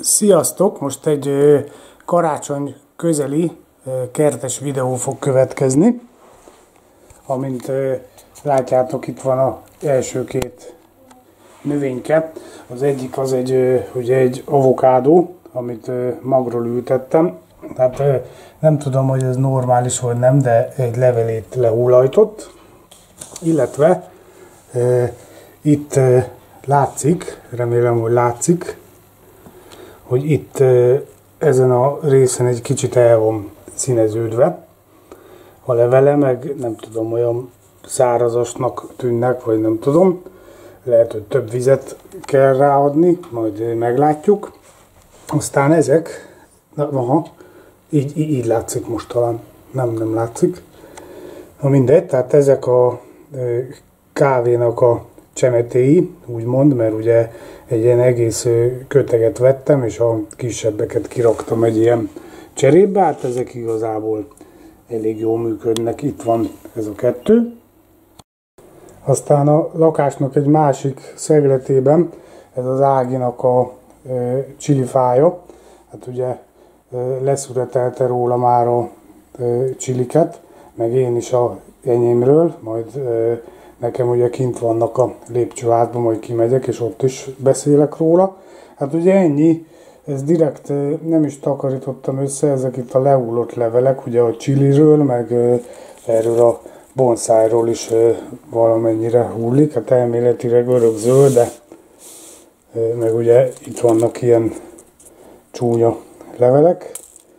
Sziasztok! Most egy karácsony közeli kertes videó fog következni. Amint látjátok, itt van az első két növényke. Az egyik az ugye egy avokádó, amit magról ültettem. Hát nem tudom, hogy ez normális vagy nem, de egy levelét lehulajtott. Illetve itt látszik, remélem, hogy látszik, hogy itt ezen a részen egy kicsit el van színeződve. A levele meg nem tudom, olyan szárazasnak tűnnek, vagy nem tudom. Lehet, hogy több vizet kell ráadni, majd meglátjuk. Aztán ezek, aha, így látszik most talán, nem látszik. Na mindegy, tehát ezek a kávénak a csemetéi, úgymond, mert ugye egy ilyen egész köteget vettem, és a kisebbeket kiraktam egy ilyen cserébe, hát ezek igazából elég jól működnek, itt van ez a kettő. Aztán a lakásnak egy másik szegletében ez az Áginak a csilifája, hát ugye leszüretelte róla már a csiliket, meg én is a enyémről, majd nekem ugye kint vannak a lépcsőházban, majd kimegyek, és ott is beszélek róla. Hát ugye ennyi, ez direkt nem is takarítottam össze, ezek itt a lehullott levelek, ugye a csiliről, meg erről a bonszájról is valamennyire hullik, hát elméletileg örökzöld, de meg ugye itt vannak ilyen csúnya levelek.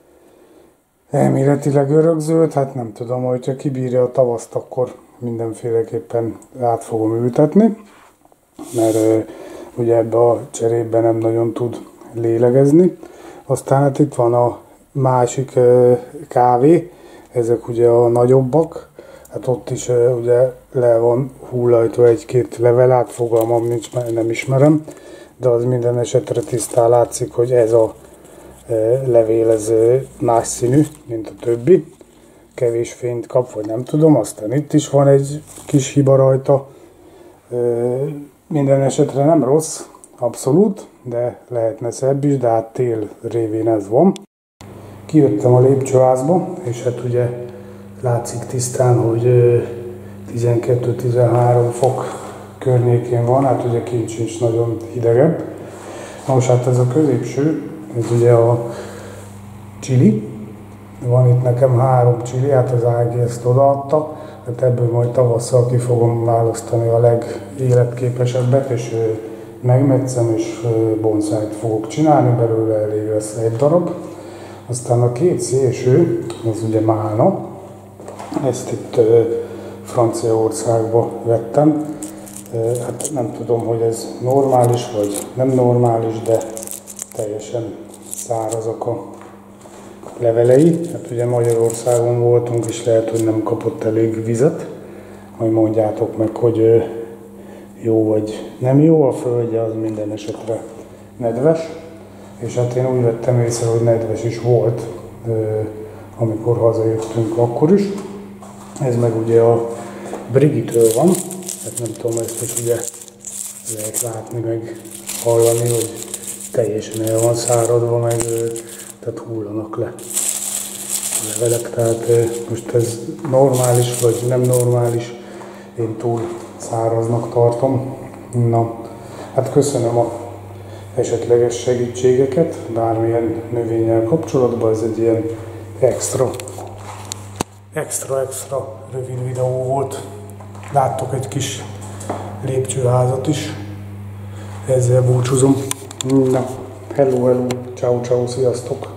Elméletileg örökzöld, hát nem tudom, hogyha kibírja a tavaszt, akkor mindenféleképpen át fogom ültetni, mert ugye ebbe a cserében nem nagyon tud lélegezni. Aztán hát itt van a másik kávé, ezek ugye a nagyobbak, hát ott is ugye le van hullajtva egy-két level, át fogalmam nincs, mert nem ismerem, de az minden esetre tisztán látszik, hogy ez a levél ez más színű, mint a többi. Kevés fényt kap, vagy nem tudom, aztán itt is van egy kis hiba rajta. Minden esetre nem rossz, abszolút, de lehetne szebb is, de hát tél révén ez van. Kijöttem a lépcsőházba, és hát ugye látszik tisztán, hogy 12-13 fok környékén van, hát ugye kint sincs nagyon hidegebb. Most hát ez a középső, ez ugye a chili. Van itt nekem 3 csili, hát az Ági ezt odaadta, hát ebből majd tavasszal ki fogom választani a legéletképesebbet, és megmetszem, és bonszájt fogok csinálni, belőle elég lesz egy darab. Aztán a két szélső, az ugye málna, ezt itt Franciaországba vettem. Hát nem tudom, hogy ez normális vagy nem normális, de teljesen szárazak a levelei. Hát ugye Magyarországon voltunk, és lehet, hogy nem kapott elég vizet. Majd mondjátok meg, hogy jó vagy nem jó. A földje az minden esetre nedves. És hát én úgy vettem észre, hogy nedves is volt, amikor hazajöttünk akkor is. Ez meg ugye a Brigitől van. Hát nem tudom, ezt is ugye lehet látni, meg hallani, hogy teljesen el van száradva, meg tehát hullanak le a levelek, tehát most ez normális vagy nem normális, én túl száraznak tartom. Na, hát köszönöm a esetleges segítségeket bármilyen növényel kapcsolatban, ez egy ilyen extra rövid videó volt. Láttok egy kis lépcsőházat is, ezzel búcsúzom. Na, hello, ciao, sziasztok!